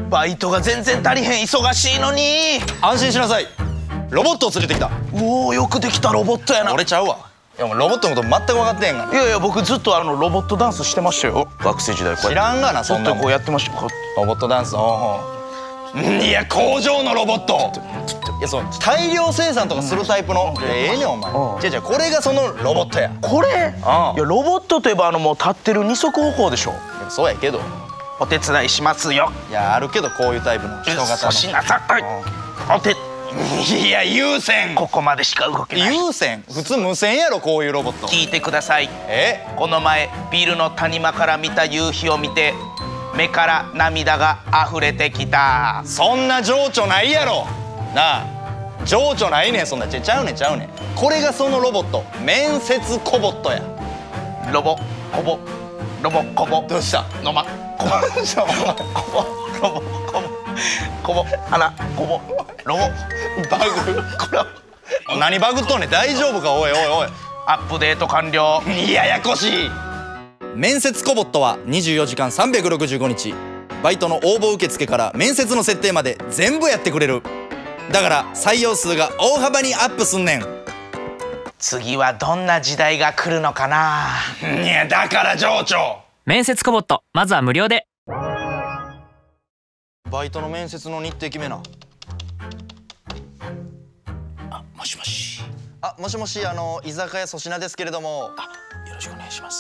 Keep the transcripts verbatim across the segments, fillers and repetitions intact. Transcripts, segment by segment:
バイトが全然足りへん、忙しいのに。 安心しなさい、ロボットを連れてきた。 おお、よくできたロボットやな。 俺ちゃうわ。いやもうロボットのこと全く分かってへんがな。 いやいや、僕ずっとあのロボットダンスしてましたよ、学生時代。 知らんがな、そんなもん。 こうやってましたよ。 ロボットダンス。おうおう。いや、工場のロボット。いや、その大量生産とかするタイプの。ええねんお前。じゃじゃこれがそのロボットや。 これ、いやロボットといえばあのもう立ってる二足歩行でしょ。 そうやけど。 お手伝いしますよ。 いや、あるけどこういうタイプの人型の。 粗品さん、はい、お手。 いや、有線。 ここまでしか動けない。 有線、普通無線やろ、こういうロボット。 聞いてください。 え、 この前ビルの谷間から見た夕日を見て目から涙が溢れてきた。 そんな情緒ないやろなあ。情緒ないねん、そんな。ちゃちゃうねんちゃうねん。これがそのロボット、面接コボットや。 ロボコボロボコボ。 どうした？ のまコボコボロボコボコボあらコボロボバグ。 これ何バグっとんねん。大丈夫か？おいおいおい。 アップデート完了。 ややこしい。面接コボットはにじゅうよじかんさんびゃくろくじゅうごにち、バイトの応募受付から面接の設定まで全部やってくれる。だから採用数が大幅にアップすんねん。 次はどんな時代が来るのかな。 いや、だから情緒。 面接コボット、まずは無料で。 バイトの面接の日程決めな。 あ、もしもし。 あ、もしもし、あの居酒屋粗品ですけれども。 あ、よろしくお願いします。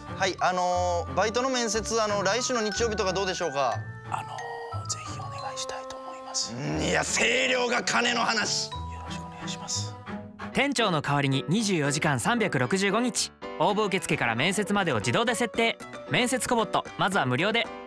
はい、あのバイトの面接、あの来週の日曜日とかどうでしょうか。 あのぜひお願いしたいと思います。 いや、声量が金の話。 よろしくお願いします。 店長の代わりににじゅうよじかんさんびゃくろくじゅうごにち、応募受付から面接までを自動で設定。面接コボット、まずは無料で。